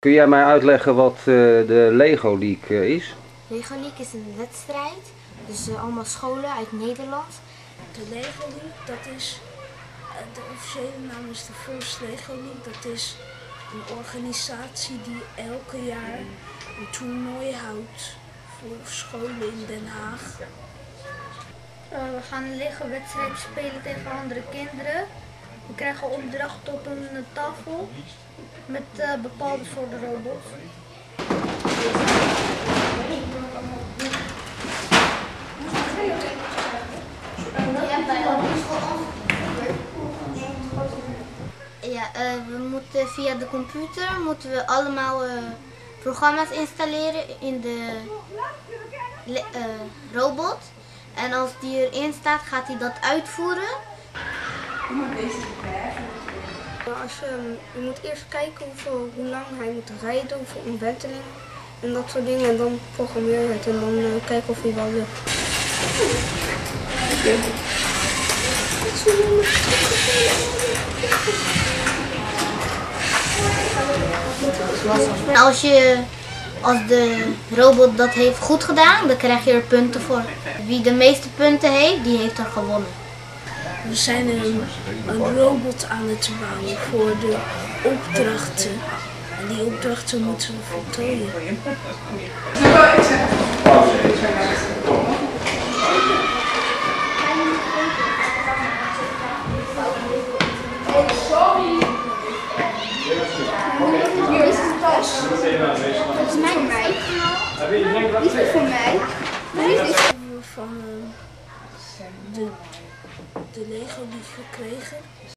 Kun jij mij uitleggen wat de Lego League is? Lego League is een wedstrijd, dus allemaal scholen uit Nederland. De Lego League, dat is, de officiële naam is de First Lego League. Dat is een organisatie die elke jaar een toernooi houdt voor scholen in Den Haag. We gaan een Lego-wedstrijd spelen tegen andere kinderen. We krijgen opdrachten op een tafel met bepaalde soorten robots. Ja, we moeten via de computer allemaal programma's installeren in de robot. En als die erin staat, gaat hij dat uitvoeren. Je moet eerst kijken hoe lang hij moet rijden, hoeveel omwentelingen en dat soort dingen. En dan programmeer je het en dan kijken of hij wel lukt. En als de robot dat heeft goed gedaan, dan krijg je er punten voor. Wie de meeste punten heeft, die heeft er gewonnen. We zijn een robot aan het bouwen voor de opdrachten. En die opdrachten moeten we voltooien. Dat is mijn mij. Die is voor mij. Van de Lego League gekregen.